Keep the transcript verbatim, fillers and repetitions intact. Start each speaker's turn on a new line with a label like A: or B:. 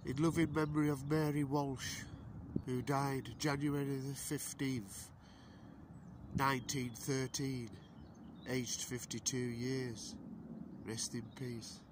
A: in loving memory of Mary Walsh, who died January the fifteenth, nineteen thirteen, aged fifty-two years. Rest in peace.